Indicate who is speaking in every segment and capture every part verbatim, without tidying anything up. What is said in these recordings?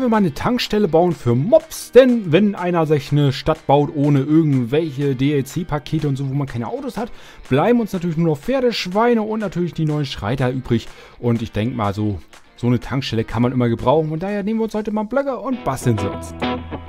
Speaker 1: wir mal eine Tankstelle bauen für Mobs. Denn wenn einer sich eine Stadt baut ohne irgendwelche D L C-Pakete und so, wo man keine Autos hat, bleiben uns natürlich nur noch Pferde, Schweine und natürlich die neuen Schreiter übrig. Und ich denke mal, so, so eine Tankstelle kann man immer gebrauchen. Und daher nehmen wir uns heute mal Blöcke und basteln sie uns.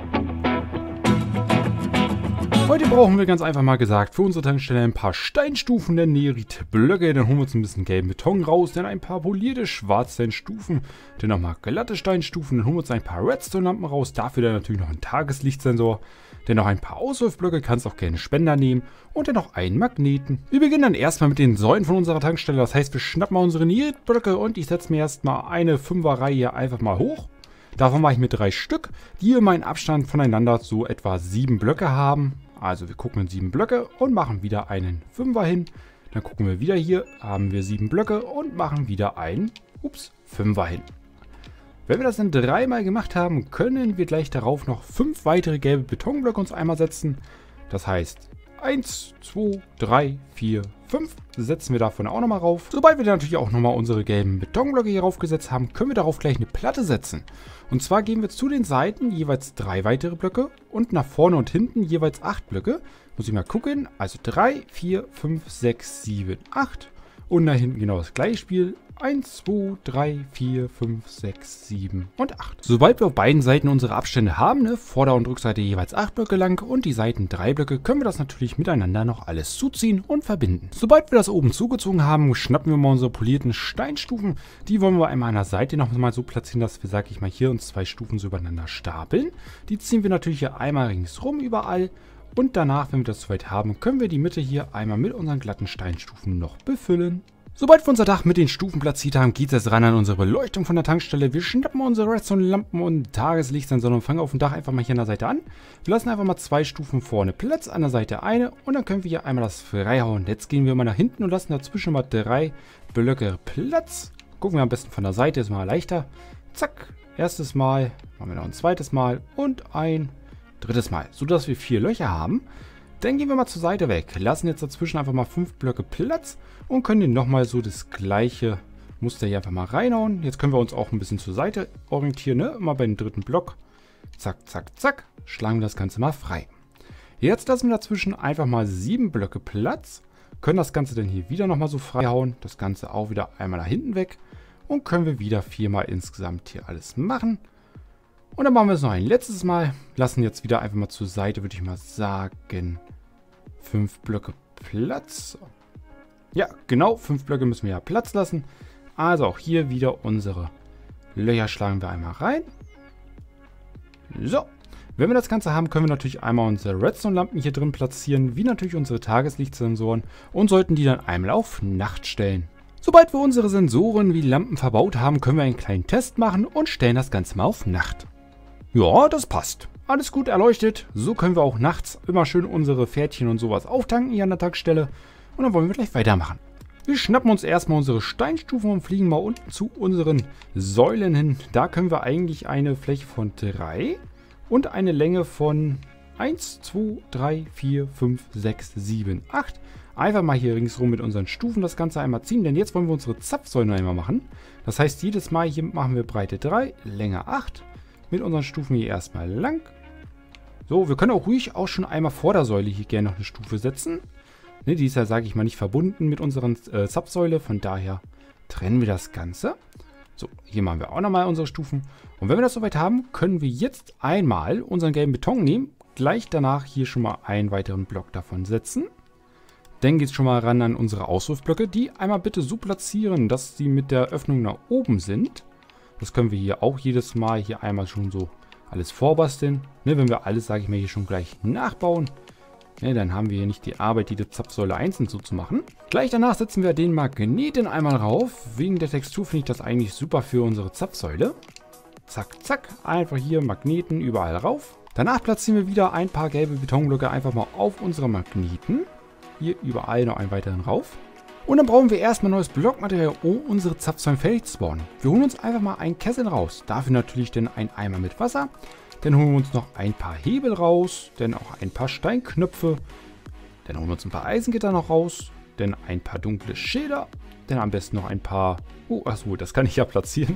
Speaker 1: Heute brauchen wir ganz einfach mal gesagt für unsere Tankstelle ein paar Steinstufen, der Nerit-Blöcke, dann holen wir uns ein bisschen gelben Beton raus, dann ein paar polierte Schwarzsteinstufen, dann nochmal glatte Steinstufen, dann holen wir uns ein paar Redstone-Lampen raus, dafür dann natürlich noch ein Tageslichtsensor, dann noch ein paar Auswurfblöcke, kannst auch gerne Spender nehmen und dann noch einen Magneten. Wir beginnen dann erstmal mit den Säulen von unserer Tankstelle, das heißt wir schnappen mal unsere Nerit-Blöcke und ich setze mir erstmal eine Fünferreihe hier einfach mal hoch. Davon mache ich mir drei Stück, die immer einen Abstand voneinander so etwa sieben Blöcke haben. Also wir gucken in sieben Blöcke und machen wieder einen Fünfer hin. Dann gucken wir wieder hier, haben wir sieben Blöcke und machen wieder einen ups, Fünfer hin. Wenn wir das dann dreimal gemacht haben, können wir gleich darauf noch fünf weitere gelbe Betonblöcke uns einmal setzen. Das heißt eins, zwei, drei, vier, fünf setzen wir davon auch nochmal rauf. Sobald wir dann natürlich auch nochmal unsere gelben Betonblöcke hier raufgesetzt haben, können wir darauf gleich eine Platte setzen. Und zwar geben wir zu den Seiten jeweils drei weitere Blöcke und nach vorne und hinten jeweils acht Blöcke. Muss ich mal gucken. Also drei, vier, fünf, sechs, sieben, acht. Und da hinten genau das gleiche Spiel. eins, zwei, drei, vier, fünf, sechs, sieben und acht. Sobald wir auf beiden Seiten unsere Abstände haben, ne, Vorder- und Rückseite jeweils acht Blöcke lang und die Seiten drei Blöcke, können wir das natürlich miteinander noch alles zuziehen und verbinden. Sobald wir das oben zugezogen haben, schnappen wir mal unsere polierten Steinstufen. Die wollen wir einmal an der Seite noch mal so platzieren, dass wir, sag ich mal, hier uns zwei Stufen so übereinander stapeln. Die ziehen wir natürlich hier einmal ringsrum überall. Und danach, wenn wir das soweit haben, können wir die Mitte hier einmal mit unseren glatten Steinstufen noch befüllen. Sobald wir unser Dach mit den Stufen platziert haben, geht es jetzt ran an unsere Beleuchtung von der Tankstelle. Wir schnappen unsere Redstone-Lampen und Tageslichtsensor und fangen auf dem Dach einfach mal hier an der Seite an. Wir lassen einfach mal zwei Stufen vorne Platz, an der Seite eine und dann können wir hier einmal das freihauen. Jetzt gehen wir mal nach hinten und lassen dazwischen mal drei Blöcke Platz. Gucken wir am besten von der Seite, ist mal leichter. Zack, erstes Mal, machen wir noch ein zweites Mal und ein drittes Mal, sodass wir vier Löcher haben. Dann gehen wir mal zur Seite weg, lassen jetzt dazwischen einfach mal fünf Blöcke Platz und können den nochmal so das gleiche Muster hier einfach mal reinhauen. Jetzt können wir uns auch ein bisschen zur Seite orientieren, ne? Immer bei dem dritten Block. Zack, zack, zack, schlagen wir das Ganze mal frei. Jetzt lassen wir dazwischen einfach mal sieben Blöcke Platz, können das Ganze dann hier wieder nochmal so frei hauen. Das Ganze auch wieder einmal nach hinten weg und können wir wieder viermal insgesamt hier alles machen. Und dann machen wir es noch ein letztes Mal. Lassen jetzt wieder einfach mal zur Seite, würde ich mal sagen, fünf Blöcke Platz. Ja, genau, fünf Blöcke müssen wir ja Platz lassen. Also auch hier wieder unsere Löcher schlagen wir einmal rein. So, wenn wir das Ganze haben, können wir natürlich einmal unsere Redstone-Lampen hier drin platzieren, wie natürlich unsere Tageslichtsensoren und sollten die dann einmal auf Nacht stellen. Sobald wir unsere Sensoren wie Lampen verbaut haben, können wir einen kleinen Test machen und stellen das Ganze mal auf Nacht. Ja, das passt. Alles gut erleuchtet. So können wir auch nachts immer schön unsere Pferdchen und sowas auftanken hier an der Tankstelle. Und dann wollen wir gleich weitermachen. Wir schnappen uns erstmal unsere Steinstufen und fliegen mal unten zu unseren Säulen hin. Da können wir eigentlich eine Fläche von drei und eine Länge von eins, zwei, drei, vier, fünf, sechs, sieben, acht. Einfach mal hier ringsrum mit unseren Stufen das Ganze einmal ziehen, denn jetzt wollen wir unsere Zapfsäulen einmal machen. Das heißt, jedes Mal hier machen wir Breite drei, Länge acht. Mit unseren Stufen hier erstmal lang. So, wir können auch ruhig auch schon einmal vor der Säule hier gerne noch eine Stufe setzen. Ne, die ist ja, sage ich mal, nicht verbunden mit unseren äh, Zapfsäule. Von daher trennen wir das Ganze. So, hier machen wir auch nochmal unsere Stufen. Und wenn wir das soweit haben, können wir jetzt einmal unseren gelben Beton nehmen. Gleich danach hier schon mal einen weiteren Block davon setzen. Dann geht es schon mal ran an unsere Auswurfblöcke. Die einmal bitte so platzieren, dass sie mit der Öffnung nach oben sind. Das können wir hier auch jedes Mal hier einmal schon so alles vorbasteln. Ne, wenn wir alles, sage ich mal, hier schon gleich nachbauen, ne, dann haben wir hier nicht die Arbeit, die Zapfsäule einzeln so zu machen. Gleich danach setzen wir den Magneten einmal rauf. Wegen der Textur finde ich das eigentlich super für unsere Zapfsäule. Zack, zack, einfach hier Magneten überall rauf. Danach platzieren wir wieder ein paar gelbe Betonblöcke einfach mal auf unsere Magneten. Hier überall noch einen weiteren rauf. Und dann brauchen wir erstmal neues Blockmaterial, um unsere Zapfsäulen fertig zu bauen. Wir holen uns einfach mal einen Kessel raus. Dafür natürlich dann ein Eimer mit Wasser. Dann holen wir uns noch ein paar Hebel raus. Dann auch ein paar Steinknöpfe. Dann holen wir uns ein paar Eisengitter noch raus. Dann ein paar dunkle Schilder. Dann am besten noch ein paar... Oh, achso, das kann ich ja platzieren.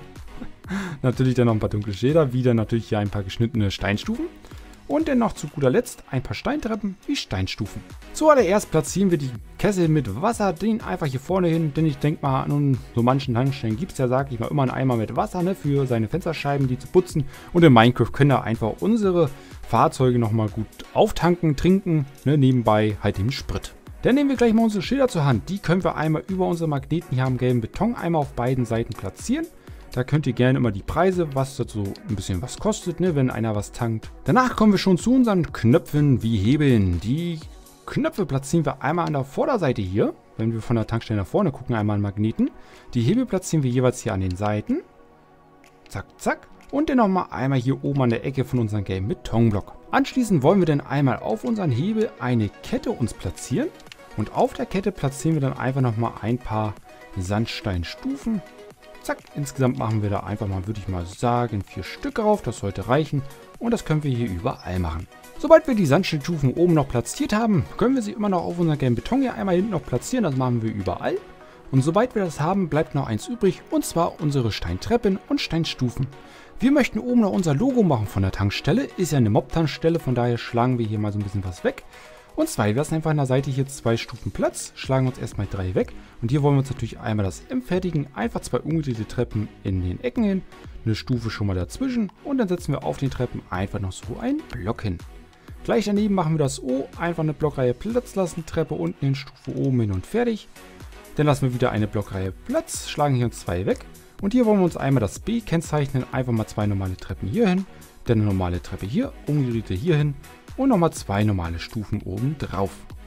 Speaker 1: Natürlich dann noch ein paar dunkle Schäder, wieder natürlich hier ein paar geschnittene Steinstufen. Und dann noch zu guter Letzt ein paar Steintreppen wie Steinstufen. Zuallererst platzieren wir die Kessel mit Wasser, den einfach hier vorne hin, denn ich denke mal, an so manchen Tankstellen gibt es ja, sag ich mal, immer einen Eimer mit Wasser, ne, für seine Fensterscheiben, die zu putzen. Und in Minecraft können da einfach unsere Fahrzeuge nochmal gut auftanken, trinken, ne, nebenbei halt den Sprit. Dann nehmen wir gleich mal unsere Schilder zur Hand. Die können wir einmal über unsere Magneten hier am gelben Beton einmal auf beiden Seiten platzieren. Da könnt ihr gerne immer die Preise, was das so ein bisschen was kostet, ne, wenn einer was tankt. Danach kommen wir schon zu unseren Knöpfen wie Hebeln. Die Knöpfe platzieren wir einmal an der Vorderseite hier. Wenn wir von der Tankstelle nach vorne gucken, einmal an Magneten. Die Hebel platzieren wir jeweils hier an den Seiten. Zack, zack. Und dann nochmal einmal hier oben an der Ecke von unserem gelben Betonblock. Anschließend wollen wir dann einmal auf unseren Hebel eine Kette uns platzieren. Und auf der Kette platzieren wir dann einfach nochmal ein paar Sandsteinstufen. Zack, insgesamt machen wir da einfach mal, würde ich mal sagen, vier Stück drauf. Das sollte reichen. Und das können wir hier überall machen. Sobald wir die Sandsteinstufen oben noch platziert haben, können wir sie immer noch auf unseren gelben Beton hier einmal hinten noch platzieren. Das machen wir überall. Und sobald wir das haben, bleibt noch eins übrig. Und zwar unsere Steintreppen und Steinstufen. Wir möchten oben noch unser Logo machen von der Tankstelle. Ist ja eine Mob-Tankstelle, von daher schlagen wir hier mal so ein bisschen was weg. Und zwar, wir lassen einfach an der Seite hier zwei Stufen Platz, schlagen uns erstmal drei weg. Und hier wollen wir uns natürlich einmal das M fertigen, einfach zwei umgedrehte Treppen in den Ecken hin, eine Stufe schon mal dazwischen und dann setzen wir auf den Treppen einfach noch so einen Block hin. Gleich daneben machen wir das O, einfach eine Blockreihe Platz lassen, Treppe unten hin, Stufe oben hin und fertig. Dann lassen wir wieder eine Blockreihe Platz, schlagen hier uns zwei weg. Und hier wollen wir uns einmal das B kennzeichnen, einfach mal zwei normale Treppen hier hin, dann eine normale Treppe hier, umgedrehte hier hin. Und nochmal zwei normale Stufen oben drauf.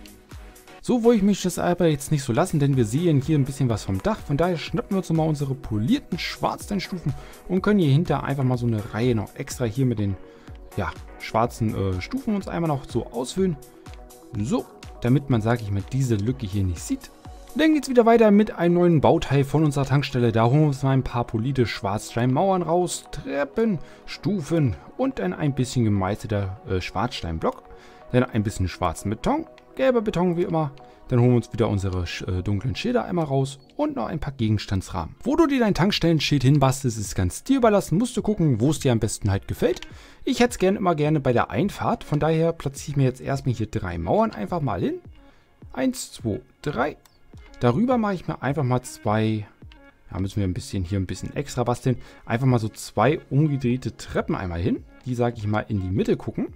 Speaker 1: So wollte ich mich das aber jetzt nicht so lassen, denn wir sehen hier ein bisschen was vom Dach. Von daher schnappen wir uns nochmal unsere polierten Schwarzsteinstufen und können hier hinter einfach mal so eine Reihe noch extra hier mit den ja, schwarzen äh, Stufen uns einmal noch so ausfüllen. So, damit man, sage ich mal, diese Lücke hier nicht sieht. Dann geht es wieder weiter mit einem neuen Bauteil von unserer Tankstelle. Da holen wir uns mal ein paar polierte Schwarzsteinmauern raus, Treppen, Stufen und dann ein bisschen gemeißelter äh, Schwarzsteinblock. Dann ein bisschen schwarzen Beton, gelber Beton wie immer. Dann holen wir uns wieder unsere äh, dunklen Schilder einmal raus und noch ein paar Gegenstandsrahmen. Wo du dir dein Tankstellenschild hinbastelst, ist ganz dir überlassen. Musst du gucken, wo es dir am besten halt gefällt. Ich hätte es gerne immer gerne bei der Einfahrt. Von daher platziere ich mir jetzt erstmal hier drei Mauern einfach mal hin. Eins, zwei, drei. Darüber mache ich mir einfach mal zwei, da müssen wir ein bisschen hier ein bisschen extra basteln, einfach mal so zwei umgedrehte Treppen einmal hin, die, sage ich mal, in die Mitte gucken.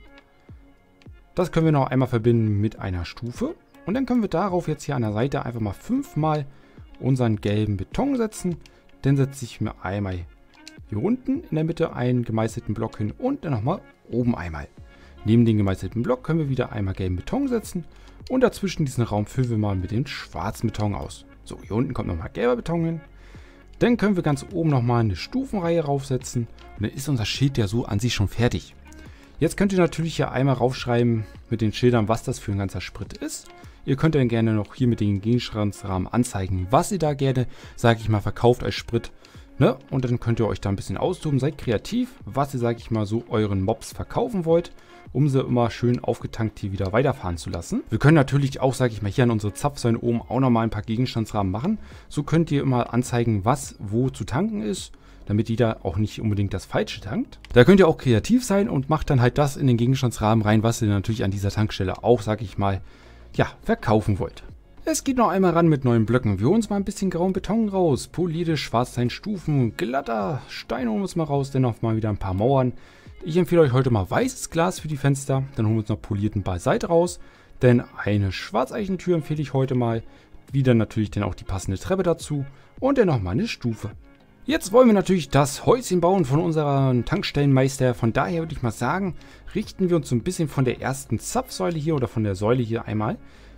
Speaker 1: Das können wir noch einmal verbinden mit einer Stufe und dann können wir darauf jetzt hier an der Seite einfach mal fünfmal unseren gelben Beton setzen. Dann setze ich mir einmal hier unten in der Mitte einen gemeißelten Block hin und dann nochmal oben einmal. Neben den gemeißelten Block können wir wieder einmal gelben Beton setzen. Und dazwischen diesen Raum füllen wir mal mit dem schwarzen Beton aus. So, hier unten kommt nochmal gelber Beton hin. Dann können wir ganz oben nochmal eine Stufenreihe raufsetzen. Und dann ist unser Schild ja so an sich schon fertig. Jetzt könnt ihr natürlich hier einmal raufschreiben mit den Schildern, was das für ein ganzer Sprit ist. Ihr könnt dann gerne noch hier mit den Gegenstandsrahmen anzeigen, was ihr da gerne, sage ich mal, verkauft als Sprit. Ne? Und dann könnt ihr euch da ein bisschen austoben. Seid kreativ, was ihr, sage ich mal, so euren Mobs verkaufen wollt, um sie immer schön aufgetankt hier wieder weiterfahren zu lassen. Wir können natürlich auch, sage ich mal, hier an unsere Zapfsäulen oben auch nochmal ein paar Gegenstandsrahmen machen. So könnt ihr immer anzeigen, was wo zu tanken ist, damit jeder auch nicht unbedingt das Falsche tankt. Da könnt ihr auch kreativ sein und macht dann halt das in den Gegenstandsrahmen rein, was ihr natürlich an dieser Tankstelle auch, sage ich mal, ja, verkaufen wollt. Es geht noch einmal ran mit neuen Blöcken. Wir holen uns mal ein bisschen grauen Beton raus, polierte Schwarzsteinstufen, glatter Stein holen wir uns mal raus, dann noch mal wieder ein paar Mauern. Ich empfehle euch heute mal weißes Glas für die Fenster, dann holen wir uns noch polierten Basalt raus, denn eine Schwarzeichentür empfehle ich heute mal, wieder natürlich dann auch die passende Treppe dazu und dann nochmal eine Stufe. Jetzt wollen wir natürlich das Häuschen bauen von unserem Tankstellenmeister, von daher würde ich mal sagen, richten wir uns so ein bisschen von der ersten Zapfsäule hier oder von der Säule hier einmal.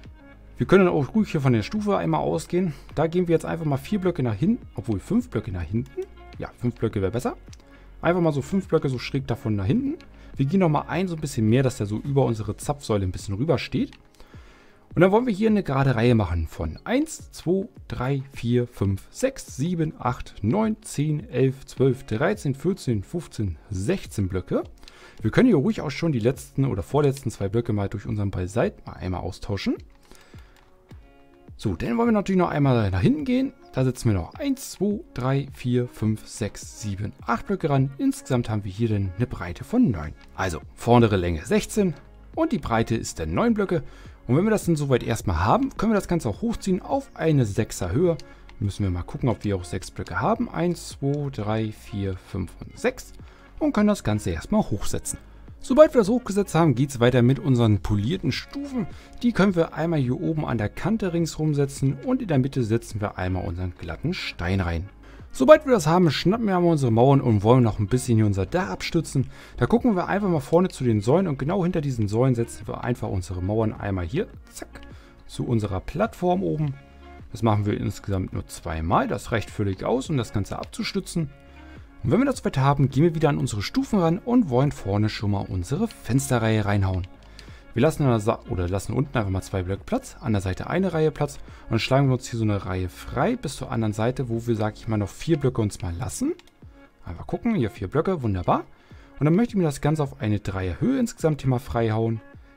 Speaker 1: Wir können auch ruhig hier von der Stufe einmal ausgehen. Da gehen wir jetzt einfach mal vier Blöcke nach hinten, obwohl fünf Blöcke nach hinten. Ja, fünf Blöcke wäre besser. Einfach mal so fünf Blöcke so schräg davon nach hinten. Wir gehen nochmal ein, so ein bisschen mehr, dass der so über unsere Zapfsäule ein bisschen rüber steht. Und dann wollen wir hier eine gerade Reihe machen von eins, zwei, drei, vier, fünf, sechs, sieben, acht, neun, zehn, elf, zwölf, dreizehn, vierzehn, fünfzehn, sechzehn Blöcke. Wir können hier ruhig auch schon die letzten oder vorletzten zwei Blöcke mal durch unseren Basalt mal einmal austauschen. So, dann wollen wir natürlich noch einmal nach hinten gehen. Da setzen wir noch eins, zwei, drei, vier, fünf, sechs, sieben, acht Blöcke ran. Insgesamt haben wir hier dann eine Breite von neun. Also, vordere Länge sechzehn und die Breite ist dann neun Blöcke. Und wenn wir das dann soweit erstmal haben, können wir das Ganze auch hochziehen auf eine sechser Höhe. Müssen wir mal gucken, ob wir auch sechs Blöcke haben. eins, zwei, drei, vier, fünf und sechs. Und können das Ganze erstmal hochsetzen. Sobald wir das hochgesetzt haben, geht es weiter mit unseren polierten Stufen. Die können wir einmal hier oben an der Kante ringsherum setzen und in der Mitte setzen wir einmal unseren glatten Stein rein. Sobald wir das haben, schnappen wir einmal unsere Mauern und wollen noch ein bisschen hier unser Dach abstützen. Da gucken wir einfach mal vorne zu den Säulen und genau hinter diesen Säulen setzen wir einfach unsere Mauern einmal hier, zack, zu unserer Plattform oben. Das machen wir insgesamt nur zweimal, das reicht völlig aus, um das Ganze abzustützen. Und wenn wir das soweit haben, gehen wir wieder an unsere Stufen ran und wollen vorne schon mal unsere Fensterreihe reinhauen. Wir lassen, an der oder lassen unten einfach mal zwei Blöcke Platz, an der Seite eine Reihe Platz und dann schlagen wir uns hier so eine Reihe frei bis zur anderen Seite, wo wir, sag ich mal, noch vier Blöcke uns mal lassen. Einfach gucken, hier vier Blöcke, wunderbar. Und dann möchte ich mir das Ganze auf eine Dreierhöhe insgesamt hier mal freihauen.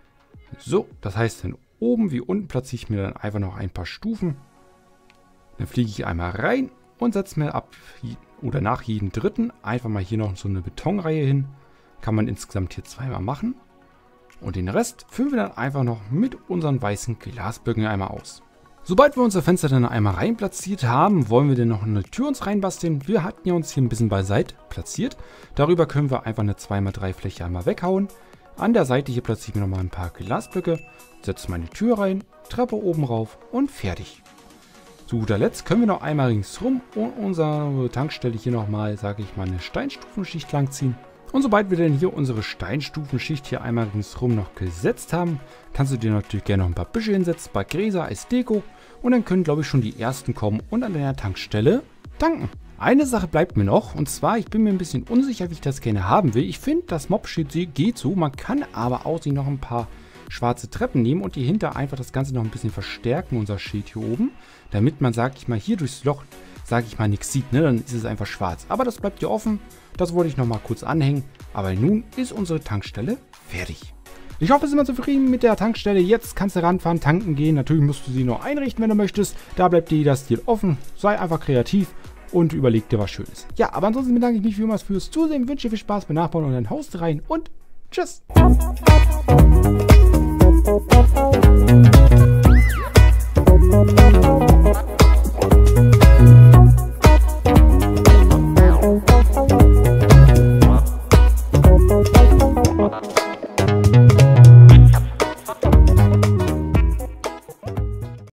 Speaker 1: So, das heißt dann oben wie unten platziere ich mir dann einfach noch ein paar Stufen. Dann fliege ich einmal rein und setze mir ab oder nach jedem dritten einfach mal hier noch so eine Betonreihe hin. Kann man insgesamt hier zweimal machen. Und den Rest füllen wir dann einfach noch mit unseren weißen Glasblöcken einmal aus. Sobald wir unser Fenster dann einmal rein platziert haben, wollen wir dann noch eine Tür uns reinbasteln. Wir hatten ja uns hier ein bisschen beiseite platziert. Darüber können wir einfach eine zwei mal drei Fläche einmal weghauen. An der Seite hier platzieren wir nochmal ein paar Glasblöcke, setzen meine Tür rein, Treppe oben rauf und fertig. Zu guter Letzt können wir noch einmal ringsherum und unsere Tankstelle hier nochmal, sage ich mal, eine Steinstufenschicht langziehen. Und sobald wir dann hier unsere Steinstufenschicht hier einmal ringsherum noch gesetzt haben, kannst du dir natürlich gerne noch ein paar Büsche hinsetzen, ein paar Gräser als Deko. Und dann können, glaube ich, schon die ersten kommen und an der Tankstelle tanken. Eine Sache bleibt mir noch, und zwar, ich bin mir ein bisschen unsicher, wie ich das gerne haben will. Ich finde, das Mobschild geht so, man kann aber auch sich noch ein paar schwarze Treppen nehmen und hier hinter einfach das Ganze noch ein bisschen verstärken, unser Schild hier oben, damit man, sag ich mal, hier durchs Loch, sag ich mal, nichts sieht, ne? Dann ist es einfach schwarz. Aber das bleibt hier offen, das wollte ich noch mal kurz anhängen, aber nun ist unsere Tankstelle fertig. Ich hoffe, Sie sind mal zufrieden mit der Tankstelle. Jetzt kannst du ranfahren, tanken gehen. Natürlich musst du sie noch einrichten, wenn du möchtest. Da bleibt dir das Stil offen. Sei einfach kreativ und überleg dir was Schönes. Ja, aber ansonsten bedanke ich mich wie immer fürs Zusehen. Wünsche dir viel Spaß beim Nachbauen und dann haust rein und tschüss.